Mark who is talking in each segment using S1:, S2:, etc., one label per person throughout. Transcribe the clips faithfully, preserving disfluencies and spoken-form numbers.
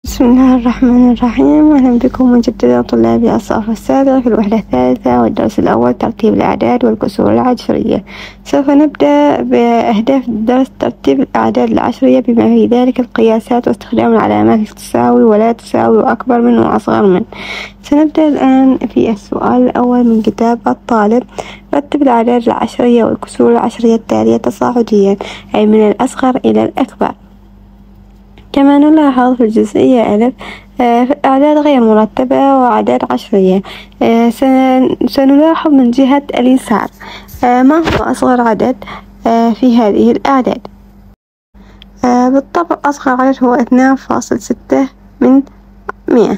S1: بسم الله الرحمن الرحيم. أهلا بكم مجددا طلابي الصف السابع في الوحدة الثالثة والدرس الأول ترتيب الأعداد والكسور العشرية. سوف نبدأ بأهداف الدرس ترتيب الأعداد العشرية بما في ذلك القياسات واستخدام العلامات تساوي ولا تساوي وأكبر من وأصغر من. سنبدأ الآن في السؤال الأول من كتاب الطالب. رتب الأعداد العشرية والكسور العشرية التالية تصاعديا، أي من الأصغر إلى الأكبر. كما نلاحظ في الجزئية ألف آه في الأعداد غير مرتبة وأعداد عشرية. آه سنلاحظ من جهة اليسار آه ما هو أصغر عدد آه في هذه الأعداد. آه بالطبع أصغر عدد هو اثنان فاصل ستة من مئة.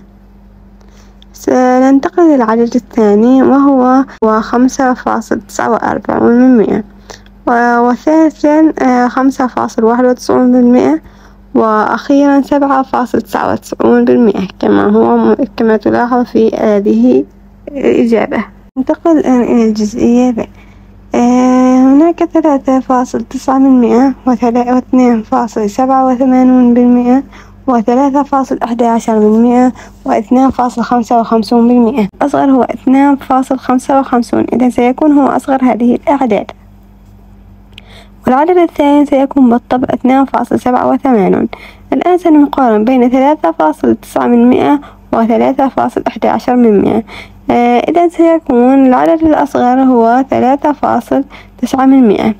S1: سننتقل للعدد الثاني وهو خمسة فاصل تسعة وأربعون من مئة، وثالثا آه خمسة فاصل واحد وتسعون بالمئة، وأخيرا سبعة فاصل تسعة وتسعون بالمئة كما هو كما تلاحظ في هذه الإجابة. ننتقل الآن إلى الجزئية ب. آه هناك ثلاثة فاصل تسعة من مئة، واثنين فاصل سبعة وثمانون بالمئة، وثلاثة فاصل أحد عشر بالمئة، واثنان فاصل خمسة وخمسون بالمئة. الأصغر هو اثنان فاصل خمسة وخمسون، إذا سيكون هو أصغر هذه الأعداد. والعدد الثاني سيكون بالطبع اثنان فاصل سبعة وثمانون. الآن سنقارن بين ثلاثة فاصل تسعة من مئة وثلاثة فاصل أحد عشر من مئة. آه إذا سيكون العدد الأصغر هو ثلاثة فاصل تسعة من مئة،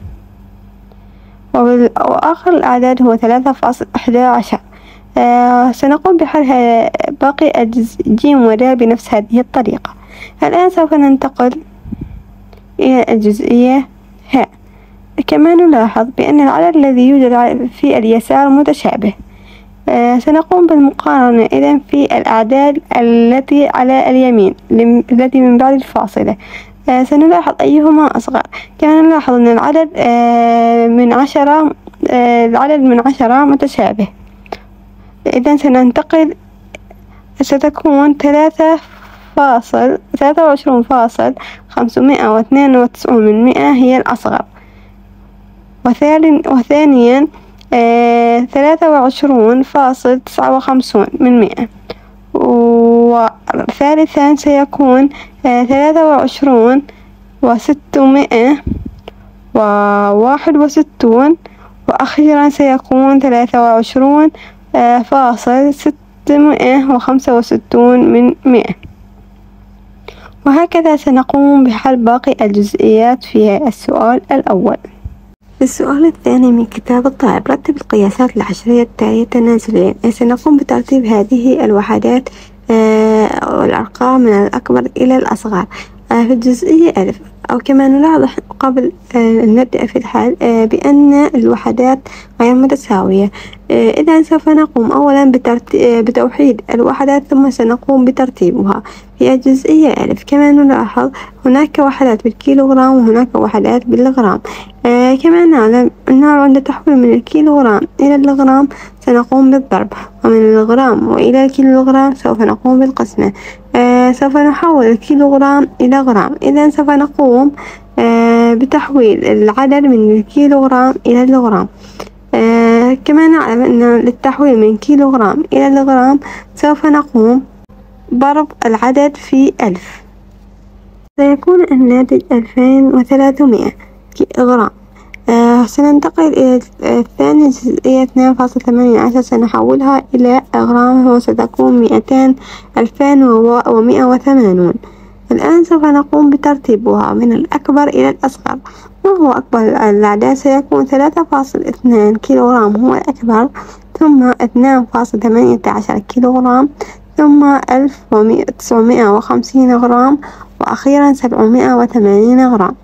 S1: وآخر الأعداد هو ثلاثة فاصل أحد عشر. آه سنقوم بحل باقي الجزء ج ود بنفس هذه الطريقة. الآن سوف ننتقل إلى الجزئية ه. كما نلاحظ بأن العدد الذي يوجد في اليسار متشابه. آه سنقوم بالمقارنة إذن في الأعداد التي على اليمين التي من بعد الفاصلة. آه سنلاحظ أيهما أصغر. كما نلاحظ أن العدد آه من عشرة آه العدد من عشرة متشابه. إذن سننتقل ستكون ثلاثة فاصل ثلاثة وعشرون فاصل خمسمائة واثنين وتسعون من مئة هي الأصغر، وثانيا آه ثلاثة وعشرون فاصل تسعة وخمسون من مئة، وثالثا سيكون آه ثلاثة وعشرون وستمائة وواحد وستون، وأخيرا سيكون ثلاثة وعشرون آه فاصل ستمائة وخمسة وستون من مئة. وهكذا سنقوم بحل باقي الجزئيات في السؤال الأول. في السؤال الثاني من كتاب الطالب. رتب القياسات العشرية التالية تنازليا. سنقوم بترتيب هذه الوحدات آه والأرقام من الأكبر إلى الأصغر. آه في الجزئية ألف، أو كما نلاحظ قبل آه نبدأ في الحل آه بأن الوحدات غير متساوية. آه إذا سوف نقوم أولا آه بتوحيد الوحدات، ثم سنقوم بترتيبها. في الجزئية ألف كما نلاحظ هناك وحدات بالكيلوغرام وهناك وحدات بالغرام. آه كما نعلم أنه عند تحويل من الكيلوغرام إلى الغرام سنقوم بالضرب، ومن الغرام وإلى الكيلوغرام سوف نقوم بالقسمة. آه سوف نحول الكيلوغرام إلى غرام، إذا سوف نقوم آه بتحويل العدد من الكيلوغرام إلى الغرام. آه كما نعلم أن للتحويل من كيلوغرام إلى الغرام سوف نقوم ضرب العدد في ألف، سيكون الناتج ألفين وثلاثمائة غرام. آه سننتقل إلى الثانية جزئية اثنان فاصل ثمانية عشر، سنحولها إلى غرام وستكون مئتين ألفين ومئة وثمانون. الآن سوف نقوم بترتيبها من الأكبر إلى الأصغر. ما هو أكبر الأعداد؟ سيكون ثلاثة فاصل اثنان كيلوغرام هو الأكبر، ثم اثنان فاصل ثمانية عشر كيلوغرام، ثم ألف وتسعمائة وخمسين غرام، وأخيرا سبعمائة وثمانين غرام.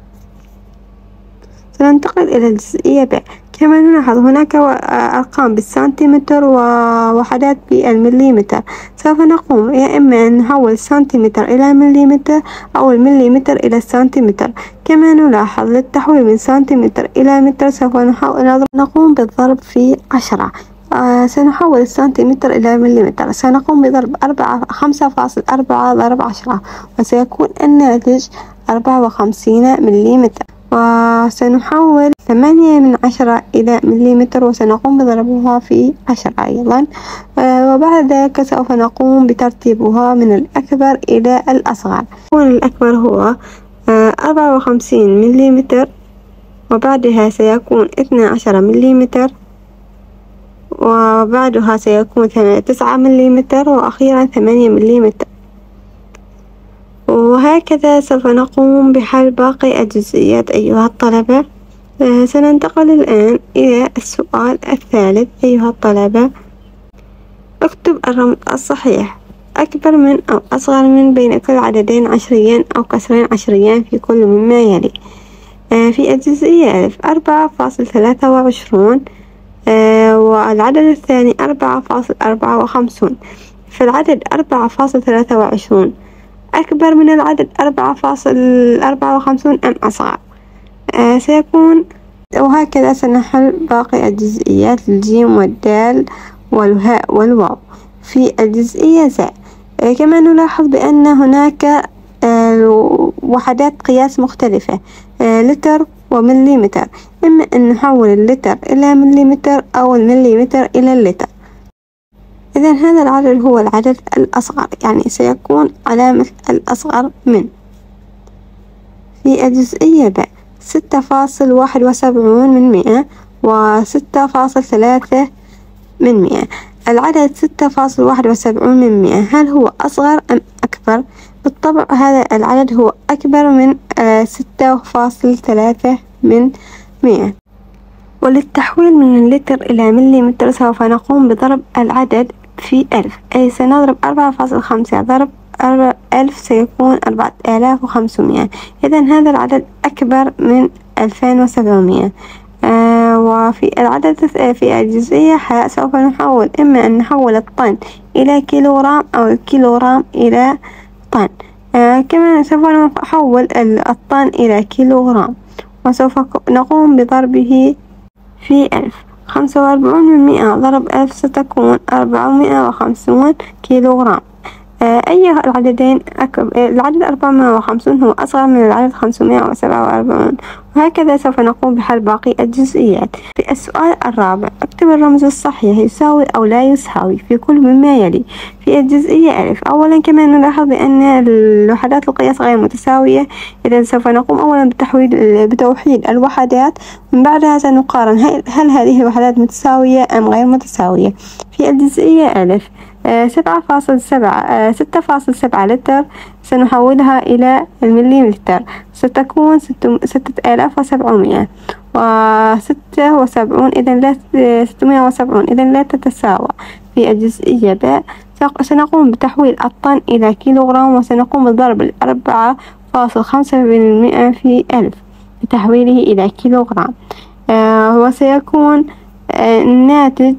S1: سننتقل إلى الجزئية ب. كما نلاحظ هناك أرقام بالسنتيمتر ووحدات بالمليمتر. سوف نقوم يا إما أن نحول السنتيمتر إلى مليمتر أو المليمتر إلى السنتيمتر. كما نلاحظ للتحويل من سنتيمتر إلى متر سوف نقوم بالضرب في عشرة. آه سنحول السنتيمتر إلى مليمتر. سنقوم بضرب أربعة خمسة فاصل أربعة ضرب عشرة، وسيكون الناتج أربعة وخمسين مليمتر. وسنحول ثمانية من عشرة إلى مليمتر وسنقوم بضربها في عشرة أيضا. وبعد ذلك سوف نقوم بترتيبها من الأكبر إلى الأصغر. الأكبر هو أربعة وخمسين مليمتر، وبعدها سيكون اثني عشر مليمتر، وبعدها سيكون تسعة مليمتر، وأخيرا ثمانية مليمتر. وهكذا سوف نقوم بحل باقي الجزئيات أيها الطلبة. سننتقل الآن إلى السؤال الثالث. أيها الطلبة، اكتب الرمز الصحيح: أكبر من أو أصغر من بين كل عددين عشريين أو كسرين عشريين في كل مما يلي. في الجزئية ألف أربعة فاصل ثلاثة وعشرون، والعدد الثاني أربعة فاصل أربعة وخمسون. في العدد أربعة فاصل ثلاثة وعشرون أكبر من العدد أربعة فاصل أربعة وخمسون أم أصغر؟ آه سيكون. وهكذا سنحل باقي الجزئيات الجيم والدال والهاء والواو. في الجزئية ز آه كما نلاحظ بأن هناك آه وحدات قياس مختلفة، آه لتر ومليمتر. إما أن نحول اللتر إلى مليمتر أو المليمتر إلى اللتر. إذا هذا العدد هو العدد الأصغر، يعني سيكون علامة الأصغر من. في الجزئية ب ستة فاصل واحد وسبعون من مئة وستة فاصل ثلاثة من مئة. العدد ستة فاصل واحد وسبعون من مئة هل هو أصغر أم أكبر؟ بالطبع هذا العدد هو أكبر من ستة فاصل ثلاثة من مئة. وللتحويل من اللتر إلى مليمتر سوف نقوم بضرب العدد في ألف، أي سنضرب أربعة فاصل خمسة ضرب ألف سيكون أربعة آلاف وخمسمائة. إذا هذا العدد أكبر من ألفين وسبعمائة. آه وفي العدد في الجزئية حاء سوف نحول، إما أن نحول الطن إلى كيلوغرام أو الكيلوغرام إلى طن. آه كما سوف نحول الطن إلى كيلوغرام، وسوف نقوم بضربه في ألف. خمسة وأربعون من مئة ضرب ألف ستكون أربعمائة وخمسون كيلوغرام. آه أي العددين أكبر؟ العدد أربعمائة وخمسون هو أصغر من العدد خمسمائة وسبعة وأربعون. وهكذا سوف نقوم بحل باقي الجزئيات. في السؤال الرابع، اكتب الرمز الصحيح يساوي أو لا يساوي في كل مما يلي. في الجزئية ألف أولا كما نلاحظ بأن الوحدات القياس غير متساوية، إذا سوف نقوم أولا بتحويل بتوحيد الوحدات، من بعدها سنقارن هل هذه الوحدات متساوية أم غير متساوية. في الجزئية ألف سبعة فاصل سبعة ستة فاصل سبعة لتر سنحولها إلى المليمتر، ستكون ستة آلاف وسبعمائة وستة وسبعون، إذا لا ستمائة وسبعون، إذا لا تتساوى. في الجزئية باء سنقوم بتحويل الطن إلى كيلوغرام، وسنقوم بضرب الأربعة فاصل خمسة بالمئة في ألف بتحويله إلى كيلوغرام. آه وسيكون آه الناتج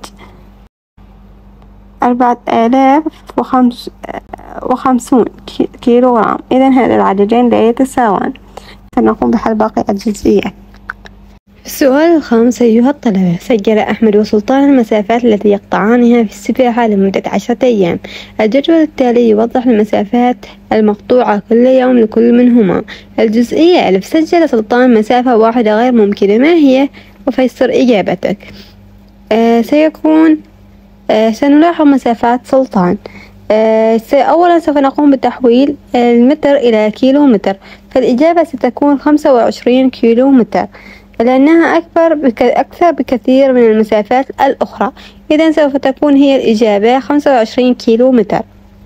S1: أربعة آلاف وخمس وخمسون كيلوغرام. إذا هذا العددين لا يتساوان. سنقوم بحل باقي الجزئيات. السؤال الخامس أيها الطلبة، سجل أحمد وسلطان المسافات التي يقطعانها في السباحة لمدة عشرة أيام. الجدول التالي يوضح المسافات المقطوعة كل يوم لكل منهما. الجزئية ألف، سجل سلطان مسافة واحدة غير ممكنة، ما هي؟ وفيصل إجابتك. آه سيكون آه سنلاحظ مسافات سلطان. آه أولا سوف نقوم بتحويل المتر إلى كيلو متر، فالإجابة ستكون خمسة وعشرين كيلو متر، لأنها أكبر بك أكثر بكثير من المسافات الأخرى. إذا سوف تكون هي الإجابة خمسة وعشرين كيلو متر،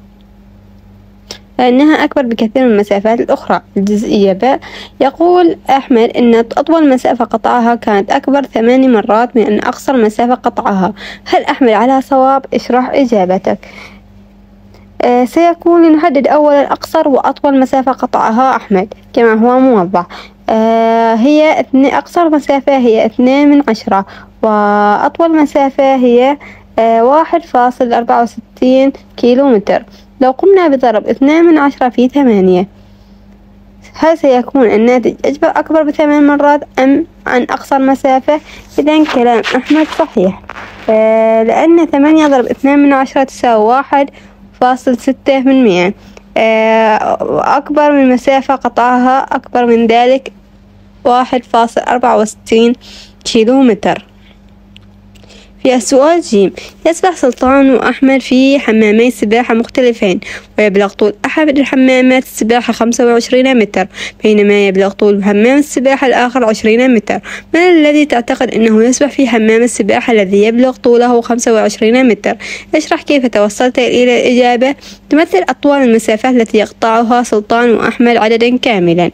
S1: لأنها أكبر بكثير من المسافات الأخرى. الجزئية ب، يقول أحمد أن أطول مسافة قطعها كانت أكبر ثماني مرات من أن أقصر مسافة قطعها. هل أحمد على صواب؟ اشرح إجابتك. آه سيكون لنحدد أولا أقصر وأطول مسافة قطعها أحمد كما هو موضح. آه هي أقصر مسافة هي اثنين من عشرة، وأطول مسافة هي آه واحد فاصل أربعة وستين كيلو متر. لو قمنا بضرب اثنين من عشرة في ثمانية، هل سيكون الناتج أكبر أكبر بثمان مرات أم عن أقصر مسافة؟ إذن كلام أحمد صحيح، آه لأن ثمانية ضرب اثنين من عشرة تساوي واحد فاصل ستة من مئة. آه أكبر من مسافة قطعها أكبر من ذلك واحد فاصل أربعة وستين كيلو متر. في السؤال جيم، يسبح سلطان وأحمد في حمامي سباحة مختلفين، ويبلغ طول أحد الحمامات السباحة خمسة وعشرين متر، بينما يبلغ طول حمام السباحة الآخر عشرين متر. من الذي تعتقد أنه يسبح في حمام السباحة الذي يبلغ طوله خمسة وعشرين متر؟ اشرح كيف توصلت إلى الإجابة. تمثل أطول المسافات التي يقطعها سلطان وأحمد عددا كاملا.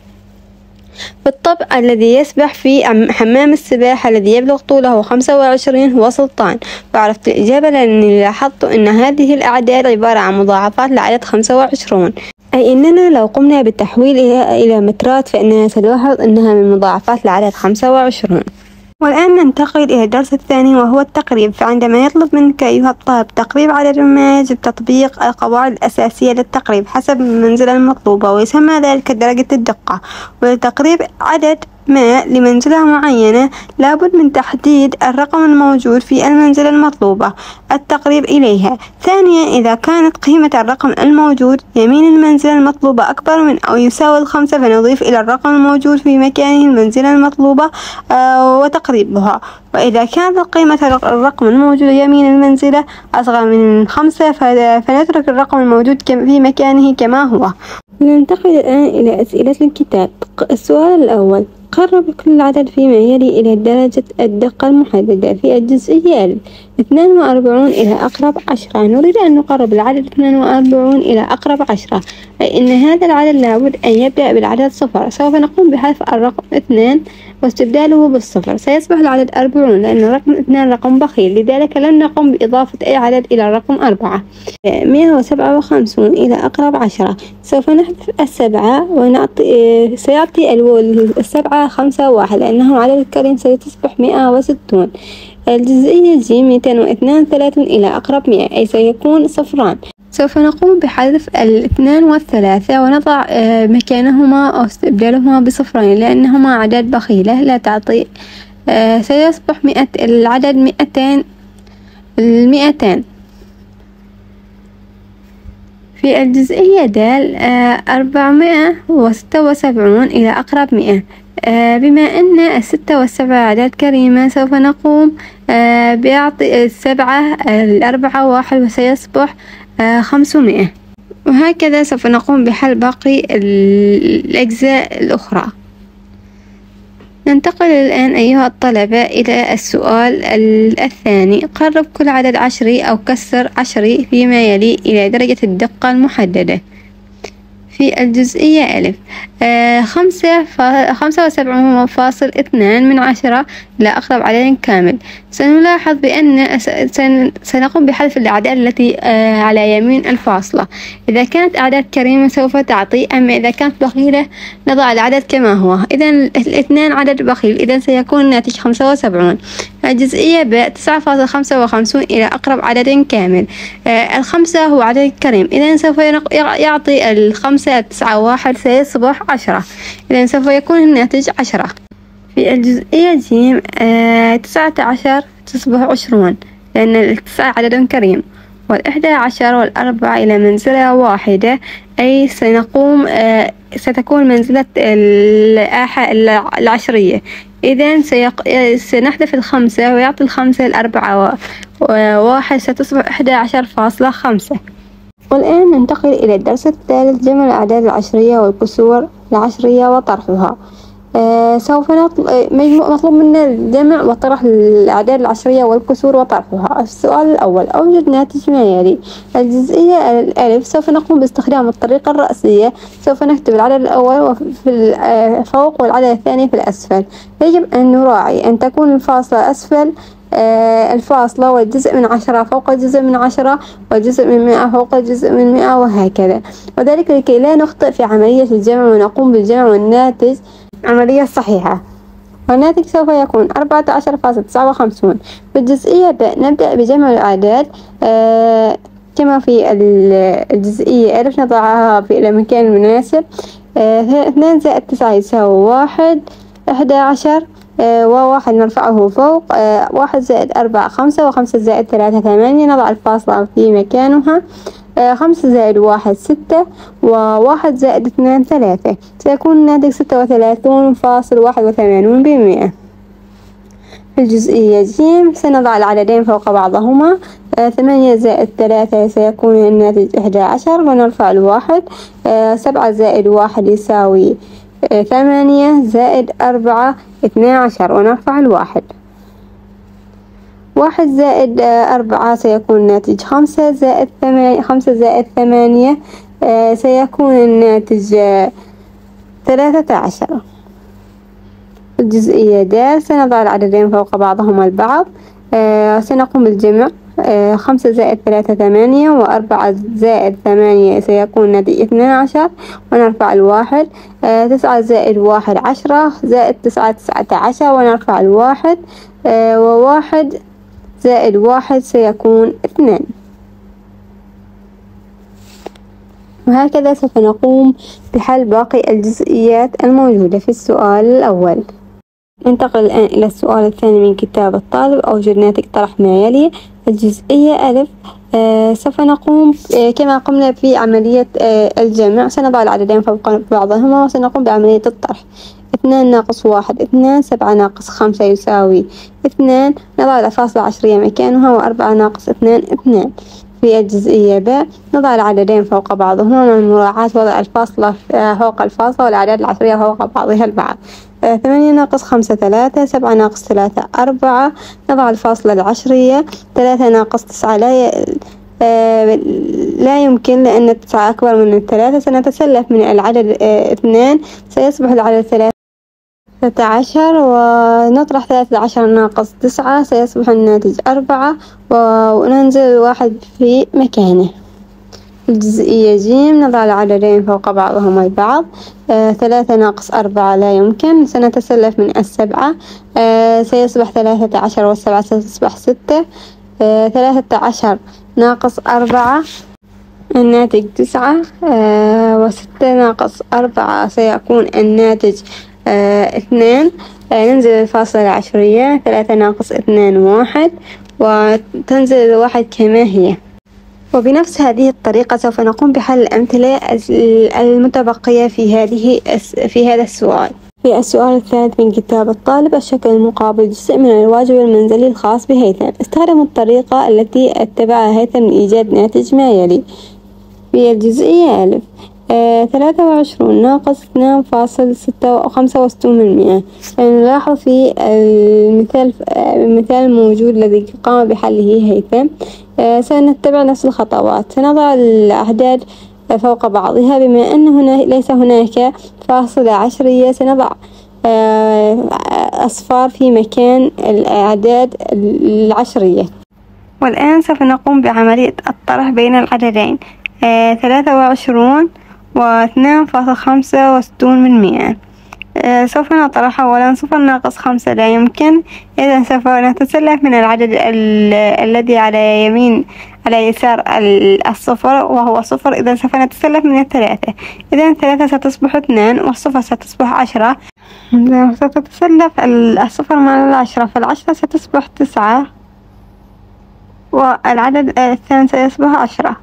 S1: بالطبع الذي يسبح في حمام السباحة الذي يبلغ طوله خمسة وعشرين هو سلطان، وعرفت الإجابة لأنني لاحظت أن هذه الأعداد عبارة عن مضاعفات لعدد خمسة وعشرين، أي أننا لو قمنا بالتحويل إلى مترات فإننا سنلاحظ أنها من مضاعفات لعدد خمسة وعشرين. والآن ننتقل إلى الدرس الثاني وهو التقريب. فعندما يطلب منك أيها الطالب تقريب عدد ما، يجب تطبيق القواعد الأساسية للتقريب حسب المنزلة المطلوبة، ويسمى ذلك درجة الدقة. ولتقريب عدد ما لمنزلة معينة لابد من تحديد الرقم الموجود في المنزلة المطلوبة التقريب إليها. ثانيا، إذا كانت قيمة الرقم الموجود يمين المنزلة المطلوبة أكبر من أو يساوي الخمسة فنضيف إلى الرقم الموجود في مكانه المنزلة المطلوبة آه وتقريبها. وإذا كانت قيمة الرقم الموجود يمين المنزلة أصغر من خمسة فنترك الرقم الموجود في مكانه كما هو. ننتقل الآن إلى أسئلة الكتاب. السؤال الأول، قرب كل عدد فيما يلي إلى درجة الدقة المحددة. في الجزئية ألف، اثنان وأربعون إلى أقرب عشرة. نريد أن نقرب العدد اثنان وأربعون إلى أقرب عشرة، أي أن هذا العدد لابد أن يبدأ بالعدد صفر. سوف نقوم بحذف الرقم اثنان واستبداله بالصفر، سيصبح العدد أربعون لأن الرقم اثنان رقم بخيل، لذلك لن نقوم بإضافة أي عدد إلى الرقم أربعة. مئة وسبعة وخمسون إلى أقرب عشرة، سوف نحذف السبعة ونعطي سيعطي السبعة خمسة واحد لأنه عدد الكريم سيصبح مئة وستون. الجزئية جي، مئتين واثنان وثلاثون إلى أقرب مئة، أي سيكون صفران. سوف نقوم بحذف الاثنان والثلاثة ونضع مكانهما أو استبدالهما بصفرين لأنهما أعداد بخيلة لا تعطي. سيصبح مئة العدد مئتين المئتين. في الجزئية دال، أربعمائة وستة وسبعون إلى أقرب مئة. بما أن الستة والسبعة أعداد كريمة سوف نقوم بإعطاء السبعة الأربعة واحد وسيصبح خمسمائة، وهكذا سوف نقوم بحل باقي الأجزاء الأخرى. ننتقل الآن أيها الطلبة إلى السؤال الثاني. قرب كل عدد عشري أو كسر عشري فيما يلي إلى درجة الدقة المحددة. في الجزئية ألف، آه خمسة خمسة وسبعون فاصل اثنان من عشرة إلى أقرب عدد كامل. سنلاحظ بأن سنقوم بحذف الأعداد التي آه على يمين الفاصلة. إذا كانت أعداد كريمة سوف تعطي، أما إذا كانت بخيلة نضع العدد كما هو. إذا الاثنان عدد بخيل، إذا سيكون الناتج خمسة وسبعون. الجزئية ب، تسعة فاصل خمسة وخمسون إلى أقرب عدد كامل. آه الخمسة هو عدد كريم، إذا سوف يعطي الخمسة تسعة واحد سيصبح عشرة، إذا سوف يكون الناتج عشرة. في الجزئية جيم، آه تسعة عشر تصبح عشرون لأن التسعة عدد كريم، والإحدى عشر والأربعة إلى منزلة واحدة، أي سنقوم آه ستكون منزلة العشرية. إذا سيق... سنحذف الخمسة ويعطي الخمسة الأربعة وواحد ستصبح إحدى عشر فاصلة خمسة. والآن ننتقل إلى الدرس الثالث، جمع الأعداد العشرية والكسور العشرية وطرحها. آه سوف نطلب مطلوب منا الجمع وطرح الأعداد العشرية والكسور وطرحها. السؤال الأول، أوجد ناتج ما يلي. الجزئية الألف، سوف نقوم باستخدام الطريقة الرئيسية، سوف نكتب العدد الأول في الفوق والعدد الثاني في الأسفل. يجب أن نراعي أن تكون الفاصلة أسفل آه الفاصلة، والجزء من عشرة فوق الجزء من عشرة، والجزء من مئة فوق الجزء من مئة، وهكذا، وذلك لكي لا نخطئ في عملية الجمع ونقوم بالجمع والناتج عملية صحيحة. والناتج سوف يكون أربعة عشر فاصل تسعة وخمسون. بالجزئية ب، نبدأ بجمع الأعداد آه كما في الجزئية ألف، نضعها في المكان المناسب. آه اثنان زائد تسعة يساوي واحد، إحدى عشر آه وواحد نرفعه فوق، آه واحد زائد أربعة خمسة، وخمسة زائد ثلاثة ثمانية، نضع الفاصلة في مكانها. خمسة زائد واحد ستة، وواحد زائد اثنان ثلاثة، سيكون الناتج ستة وثلاثون فاصل واحد وثمانون بالمئة. في الجزئية ج سنضع العددين فوق بعضهما، ثمانية زائد ثلاثة سيكون الناتج إحدى عشر ونرفع الواحد، سبعة زائد واحد يساوي ثمانية زائد أربعة اثني عشر ونرفع الواحد. واحد زائد أربعة سيكون الناتج خمسة زائد ثمانية، خمسة زائد ثمانية سيكون الناتج ثلاثة عشر. الجزئية د سنضع العددين فوق بعضهما البعض، سنقوم بالجمع، خمسة زائد ثلاثة ثمانية، وأربعة زائد ثمانية سيكون الناتج اثني عشر ونرفع الواحد، تسعة زائد واحد عشرة زائد تسعة تسعة عشر ونرفع الواحد، وواحد زائد واحد سيكون اثنان. وهكذا سوف نقوم بحل باقي الجزئيات الموجودة في السؤال الأول. ننتقل الآن إلى السؤال الثاني من كتاب الطالب. أوجد ناتج طرح ما يلي. الجزئية ألف، آه سوف نقوم آه كما قمنا في عملية آه الجمع، سنضع العددين فوق بعضهما وسنقوم بعملية الطرح. اثنان ناقص واحد اثنان، سبعة ناقص خمسة يساوي اثنان، نضع الفاصلة العشرية مكانها، وأربعة ناقص اثنان اثنان. في الجزئية ب نضع العددين فوق بعضهما مع مراعاة وضع الفاصلة فوق الفاصلة والأعداد العشرية فوق بعضها البعض. ثمانية ناقص خمسة ثلاثة، سبعة ناقص ثلاثة أربعة، نضع الفاصلة العشرية. ثلاثة ناقص تسعة لا ي... آه لا يمكن، لأن التسعة أكبر من الثلاثة. سنتسلف من العدد آه اثنان، سيصبح العدد ثلاثة عشر، ونطرح ثلاثة عشر ناقص تسعة سيصبح الناتج أربعة، وننزل الواحد في مكانه. الجزئية ج نضع العددين فوق بعضهما البعض. آه ثلاثة ناقص أربعة لا يمكن، سنتسلف من السبعة، آه سيصبح ثلاثة عشر والسبعة ستصبح ستة. آه ثلاثة عشر ناقص أربعة الناتج تسعة، آه وستة ناقص أربعة سيكون الناتج آه اثنان. آه ننزل الفاصلة العشرية، ثلاثة ناقص اثنان واحد، وتنزل الواحد كما هي. وبنفس هذه الطريقة سوف نقوم بحل الأمثلة المتبقية في هذه في هذا السؤال. في السؤال الثالث من كتاب الطالب. الشكل المقابل جزء من الواجب المنزلي الخاص بهيثم. استخدم الطريقة التي اتبعها هيثم لإيجاد ناتج ما يلي. في الجزئية ألف، آه، ثلاثة وعشرون ناقص اثنان فاصل ستة وخمسة وستون بالمئة. نلاحظ في المثال المثال الموجود الذي قام بحله هيثم، آه، سنتبع نفس الخطوات. سنضع الأعداد فوق بعضها، بما أن هنا ليس هناك فاصلة عشرية سنضع آه، أصفار في مكان الأعداد العشرية. والآن سوف نقوم بعملية الطرح بين العددين، آه، ثلاثة وعشرون واثنان فاصل خمسة وستون بالمئة. آه، سوف نطرح أولا صفر ناقص خمسة لا يمكن، إذا سوف نتسلف من العدد ال الذي على يمين على يسار الصفر وهو صفر، إذا سوف نتسلف من الثلاثة. إذا الثلاثة ستصبح اثنان والصفر ستصبح عشرة، ستتسلف الصفر مع العشرة، فالعشرة ستصبح تسعة والعدد الثاني سيصبح عشرة.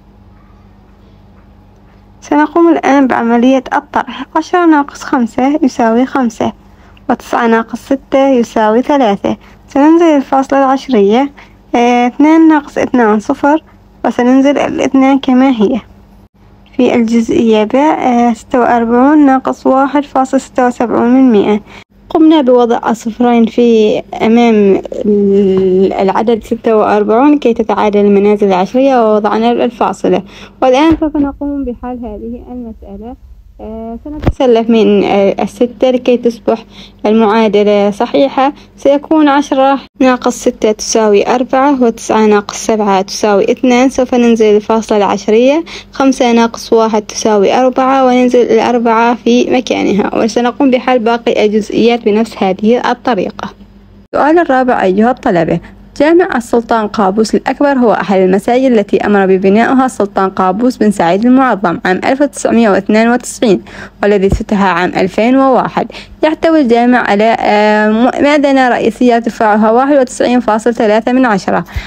S1: سنقوم الآن بعملية الطرح. عشرة ناقص خمسة يساوي خمسة، وتسعة ناقص ستة يساوي ثلاثة. سننزل الفاصلة العشرية، اه اثنان ناقص اثنان صفر، وسننزل الاثنان كما هي. في الجزئية ب، اه ستة وأربعون ناقص واحد فاصل ستة وسبعون بالمئة. قمنا بوضع الصفرين في أمام العدد ستة وأربعون كي تتعادل المنازل العشرية، ووضعنا الفاصلة. والآن سوف نقوم بحل هذه المسألة. آه سنتسلف من آه الستة لكي تصبح المعادلة صحيحة. سيكون عشرة ناقص ستة تساوي أربعة، وتسعة ناقص سبعة تساوي اثنان. سوف ننزل الفاصلة العشرية. خمسة ناقص واحد تساوي أربعة، وننزل الأربعة في مكانها. وسنقوم بحل باقي الجزئيات بنفس هذه الطريقة. السؤال الرابع أيها الطلبة. جامع السلطان قابوس الأكبر هو أحد المساجد التي أمر ببنائها السلطان قابوس بن سعيد المعظم عام ألف وتسعمائة واثنين وتسعين، والذي افتتح عام ألفين وواحد. يحتوي الجامع على مأذنة رئيسية ارتفاعها واحد وتسعين فاصل ثلاثة من عشرة.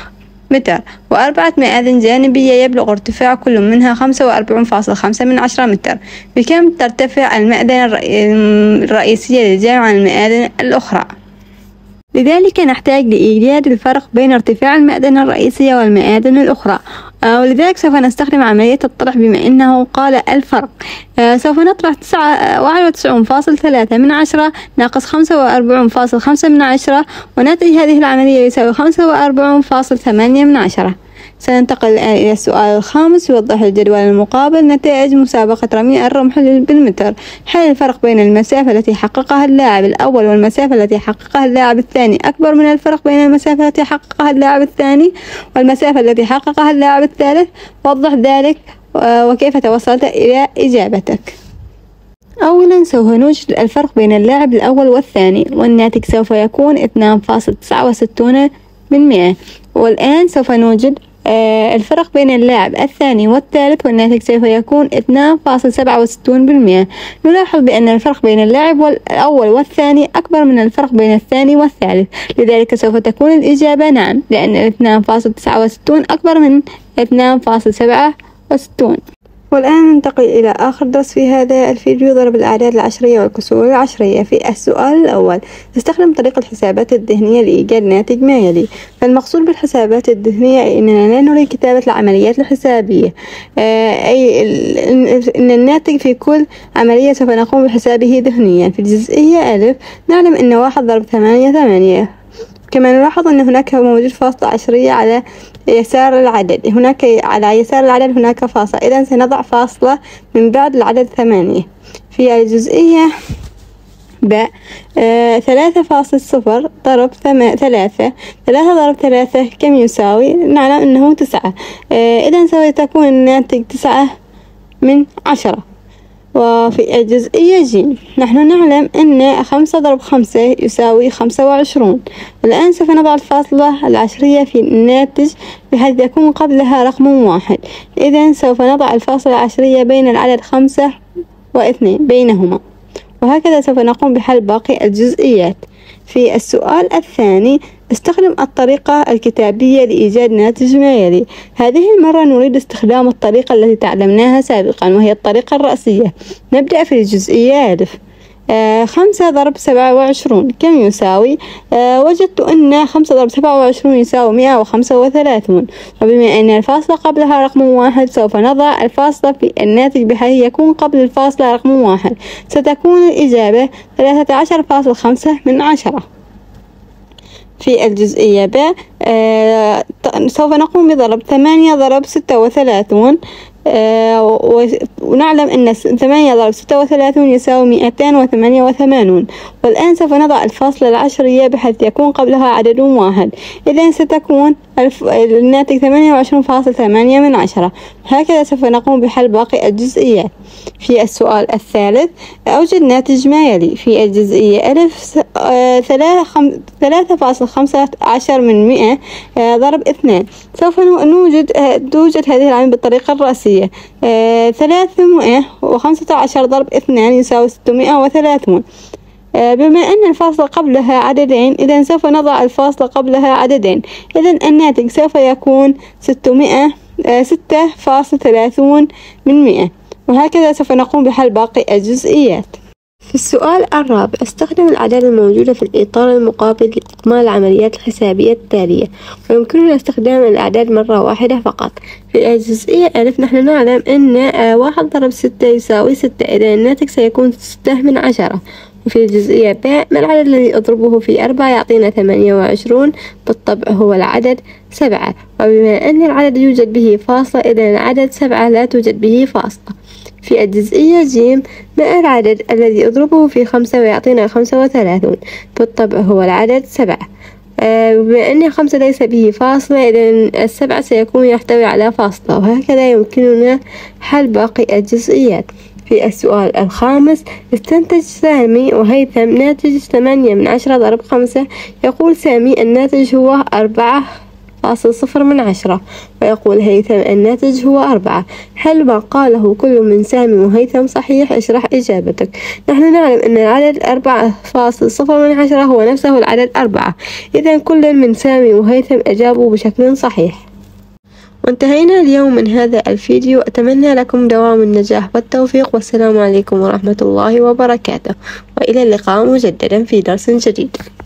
S1: متر، وأربعة مآذن جانبية يبلغ ارتفاع كل منها خمسة وأربعين فاصلة خمسة من عشرة متر. بكم ترتفع المأذنة الرئيسية للجامع عن المآذن الأخرى؟ لذلك نحتاج لإيجاد الفرق بين ارتفاع المأذنة الرئيسية والمآذن الأخرى، آه ولذلك سوف نستخدم عملية الطرح بما أنه قال الفرق. آه سوف نطرح تسعة واحد وتسعون فاصل ثلاثة من عشرة ناقص خمسة وأربعون فاصل خمسة من عشرة، وناتج هذه العملية يساوي خمسة وأربعون فاصل ثمانية من عشرة. سننتقل الآن إلى السؤال الخامس، يوضح الجدول المقابل نتائج مسابقة رمي الرمح بالمتر. هل الفرق بين المسافة التي حققها اللاعب الأول والمسافة التي حققها اللاعب الثاني أكبر من الفرق بين المسافة التي حققها اللاعب الثاني والمسافة التي حققها اللاعب الثالث؟ وضح ذلك وكيف توصلت إلى إجابتك. أولا سوف نوجد الفرق بين اللاعب الأول والثاني، والناتج سوف يكون اثنان فاصل تسعة وستون بالمئة. والآن سوف نوجد آه الفرق بين اللاعب الثاني والثالث، والناتج سوف يكون اثنان فاصل سبعة وستون بالمئة. نلاحظ بأن الفرق بين اللاعب الأول والثاني أكبر من الفرق بين الثاني والثالث، لذلك سوف تكون الإجابة نعم، لأن اثنان فاصل تسعة وستون أكبر من اثنان فاصل سبعة وستون. والآن ننتقل إلى آخر درس في هذا الفيديو، ضرب الأعداد العشرية والكسور العشرية. في السؤال الأول استخدم طريقة الحسابات الذهنية لإيجاد ناتج ما يلي. فالمقصود بالحسابات الذهنية أننا لا نريد كتابة العمليات الحسابية، آه أي أن الناتج في كل عملية سوف نقوم بحسابه ذهنيا. في الجزئية ألف نعلم أن واحد ضرب ثمانية ثمانية. كما نلاحظ أن هناك موجود فاصلة عشرية على يسار العدد، هناك على يسار العدد هناك فاصلة، إذا سنضع فاصلة من بعد العدد ثمانية. في الجزئية ب آه ثلاثة فاصل صفر ضرب ثم... ثلاثة ثلاثة ضرب ثلاثة كم يساوي؟ نعلم أنه تسعة، آه إذا سوف تكون الناتج تسعة من عشرة. وفي الجزئية ج نحن نعلم أن خمسة ضرب خمسة يساوي خمسة وعشرون. والآن سوف نضع الفاصلة العشرية في الناتج بحيث يكون قبلها رقم واحد، إذن سوف نضع الفاصلة العشرية بين العدد خمسة واثنين بينهما، وهكذا سوف نقوم بحل باقي الجزئيات. في السؤال الثاني استخدم الطريقة الكتابية لإيجاد ناتج ما يلي. هذه المرة نريد استخدام الطريقة التي تعلمناها سابقا، وهي الطريقة الرأسية. نبدأ في الجزئية ألف. آه خمسة ضرب سبعة وعشرون كم يساوي؟ آه وجدت أن خمسة ضرب سبعة وعشرون يساوي مئة وخمسة وثلاثون، وبما أن الفاصلة قبلها رقم واحد سوف نضع الفاصلة في الناتج بحيث يكون قبل الفاصلة رقم واحد. ستكون الإجابة ثلاثة عشر فاصل خمسة من عشرة. في الجزئية ب آه سوف نقوم بضرب ثمانية ضرب ستة وثلاثون، آه ونعلم أن ثمانية ضرب ستة وثلاثون يساوي مئتين وثمانية وثمانون. والآن سوف نضع الفاصلة العشرية بحيث يكون قبلها عدد واحد، إذن ستكون الناتج ثمانية وعشرون فاصل ثمانية من عشرة. هكذا سوف نقوم بحل باقي الجزئيات. في السؤال الثالث أوجد ناتج ما يلي. في الجزئية ألف ثلاثة فاصل خمسة عشر من مئة ضرب اثنين. سوف نوجد توجد هذه العملية بالطريقة الرأسية. ثلاثمائة وخمسة عشر ضرب اثنين يساوي ستمائة وثلاثون. بما أن الفاصلة قبلها عددين، إذن سوف نضع الفاصلة قبلها عددين، إذن الناتج سوف يكون ستمائة ستة فاصل ثلاثون من مئة. وهكذا سوف نقوم بحل باقي الجزئيات. في السؤال الرابع استخدم الأعداد الموجودة في الإطار المقابل لإكمال العمليات الحسابية التالية، ويمكننا استخدام الأعداد مرة واحدة فقط. في الجزئية ألف نحن نعلم أن واحد ضرب ستة يساوي ستة، إذا الناتج سيكون ستة من عشرة. وفي الجزئية ب ما العدد الذي أضربه في أربعة يعطينا ثمانية وعشرون؟ بالطبع هو العدد سبعة، وبما أن العدد يوجد به فاصلة إذا العدد سبعة لا توجد به فاصلة. في الجزئية ج ما العدد الذي أضربه في خمسة ويعطينا خمسة وثلاثون؟ بالطبع هو العدد سبعة، آه بما أن خمسة ليس به فاصلة إذا السبعة سيكون يحتوي على فاصلة، وهكذا يمكننا حل باقي الجزئيات. في السؤال الخامس استنتج سامي وهيثم ناتج ثمانية من عشرة ضرب خمسة. يقول سامي الناتج هو أربعة فاصل صفر من عشرة. ويقول هيثم الناتج هو أربعة. هل ما قاله كل من سامي وهيثم صحيح؟ اشرح إجابتك. نحن نعلم أن العدد أربعة فاصل صفر من عشرة هو نفسه العدد أربعة، إذا كل من سامي وهيثم أجابوا بشكل صحيح. وانتهينا اليوم من هذا الفيديو، أتمنى لكم دوام النجاح والتوفيق، والسلام عليكم ورحمة الله وبركاته، وإلى اللقاء مجددا في درس جديد.